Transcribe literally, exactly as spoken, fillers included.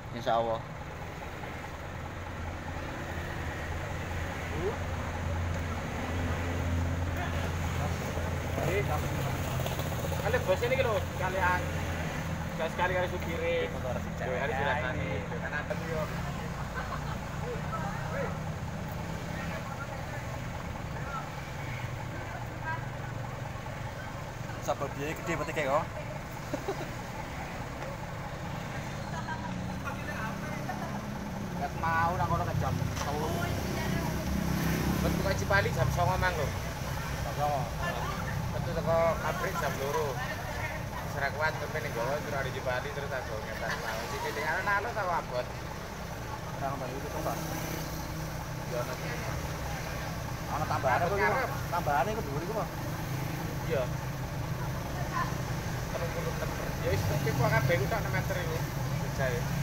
Insyaallah. Kali bos ini lho, kalian gas kali kali supire, yo hari silaturahmi, kan apa yo. Sabar biaya gede berarti kayak kok. Gak mau nang kono jam sepuluh. Bet buka Cipali jam sembilan mang lho. Jam sembilan. Betul teko pabrik jam dua. Serak kuat sampe ning Gowo terus di Cipali terus aku ngetan mau. Iki ning alun-alun tau abot. Nang baru itu kan. Yo ono. Ana tambahan apa iku? Tambahane iku dhuwur iku, Pak. Iya. Telung puluh meter. Ya wis kok kabeh ku sak enam meter iku. Jae.